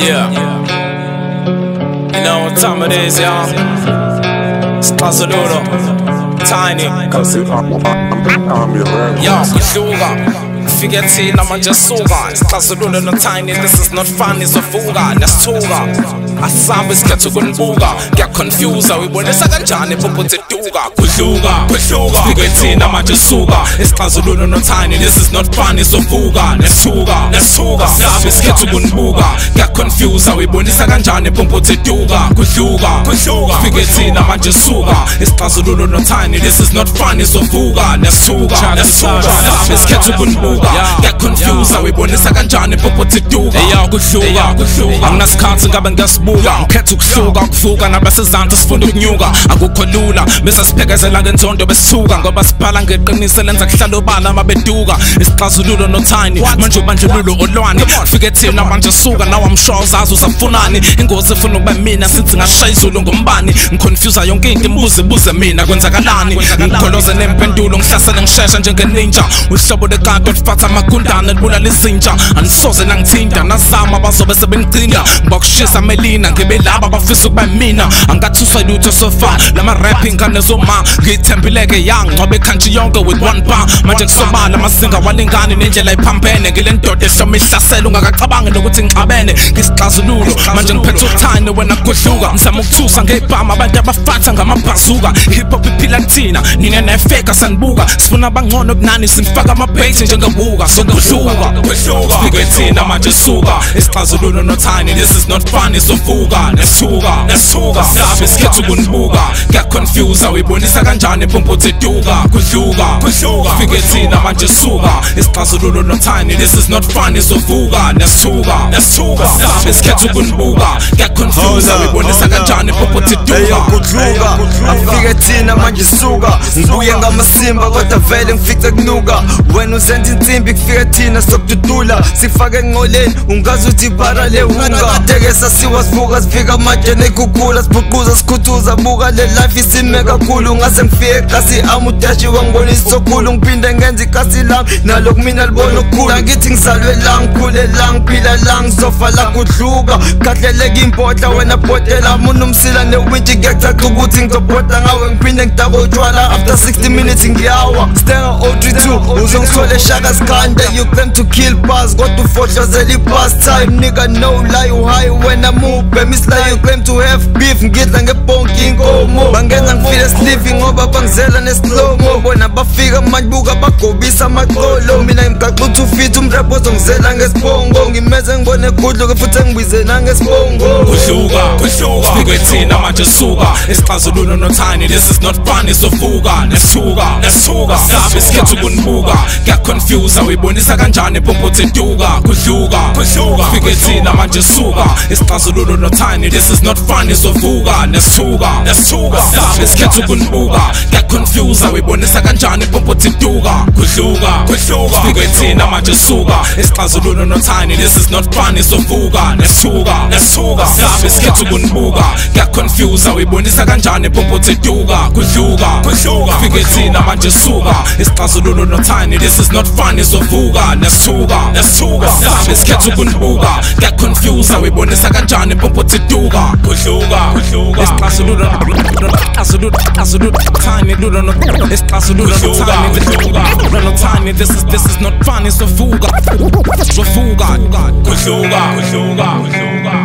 Yeah. You know what time it is, y'all? It's Kazaludo, Tiny. Yo, Kusuga. Figeti na manje suga. It's Kazaludo no Tiny. This is not fun, it's a fuga. That's tuga. Asabi sketch gunbuga. Get confused, we want to second Johnny Puputi Duga. Kusuga. Figeti na manje suga. It's Kazaludo no Tiny. This is not fun, it's a fuga. That's tuga. Asabi sketch gunbuga. Get confused, we want to second Johnny Puputi Duga. Kusuga. Figeti na manje suga. It's Kazaludo no Tiny. This is not fun, it's a fuga. That's tuga. Asabi sketch gunbuga. Get confused, we want to second Johnny Puputi Duga. Yo, kusuga. I'm not scared ngabe ngasbuka ngikhetha ukusuka ukuvuka nabasezansi sifunda ukunyuka akukho lula bese siphekazela ngenzondo besithuka ngoba sibhala ngeqiniso lenza kuhlala obala mabeduka isixazululo no Tiny manje ubandlululo olwani fike thina manje suka nawe amsho zazi usafunani ingozi ifuna ukuba mina sithi ngashaya izulu ngombani ngiconfuse yonke into imbuze mina kwenzakalani ngikholoze nempendulo ngihlasele ngishesha njengeninja uhlobo lekanto lifatha amagundane libulala izinja anisoze nangithinta nazama bazobe sebengicinga ngokushisa melina ngibe laba bafisa ukuba mina angathuswa lutho sofa lama rapping kanezoma ngithembeleke young ngoba country yonke with one bar manje kusobala amasinga walingani nendlela iphampene ngile ndoda ehloma ihlasela ungakacabangi nokuthi ngixabene ngisixazululo manje ngiphethe uTiny wena kudluka ngizama ukuthusa ngebhama abantu abafatha ngamabhazuka hip hop iphila kuthina nina nefeka sanibuka sifuna abangcono kunani sinifaka ama-bass njengebuka sokudluka figethina manje suka isixazululo no Tiny this is not fun it's a fuga nesithuka sabe sikhetha ukunbuka get confused awuyibonisa kanjani Puputi Duga kudluka figethina manje suka isixazululo no Tiny this is not fun it's a fuga nesithuka sabe sikhetha ukunbuka get confused awuyibonisa kanjani Puputi Duga kudluka afigethina manje suka ngibuye ngamasimba kodwa vele ngifice kunuka wena uzenza insimbi kufika thina sokududula sifake engqoleni ungazi uthi para lehunga tekesa siwasivuka sifika manje nekukula sibhuquza sikhuthuza buka le life isime kakhulu ngase ngifike kasi amudashi wangibonisa sokhulu ngiphinde ngenza ikasi lami nalokhu mina libona okukhulu ngithi ngisalwe la ngikhule la ngiphila la ngizofa la kudluka kahleleka impotla wena bhotela muna umsila newinti ngiyacaca ukuthi ngizobhoda ngawe ngiphinde ngidaka utshwala after 60 minutes ngiyawa stenga O32 uzongisole shaka skande you claim to kill buzz kodwa ufohlozela i-past time nigga no lie you high when I move bemisla you claim to have beef ngidla ngebonki inkomo bangenza ngifile sleeping ngoba bangizela neslomo bona bafika manje buka bagobisa amaqolo mina ngimgaxa 2 feet umrap ozongizela ngesibongo ngimeze ngibone kudluke futhi engibize nangesibongo kudluka figethina manje suka isixazululo no Tiny this is not fun it's a fuga nesithuka sabe sikhetha ukunbuka get confused awuyibonisa kanjani Puputi Duga kudluka figethina manje suka isixazululo no Tiny this is not fun it's a fuga nesithuka sabe sikhetha ukunbuka get confused awuyibonisa kanjani Puputi Duga kudluka figethina manje suka isixazululo no Tiny this is not fun it's a fuga nesithuka sabe sikhetha ukunbuka get confused awuyibonisa kanjani Puputi Duga kudluka figethina manje suka isixazululo no Tiny this is not fun it's a fuga nesithuka sabe sikhetha ukunbuka get confused awuyibonisa kanjani Puputi Duga kudluka isixazululo Tiny no Tiny this is not fun it's a fuga kudluka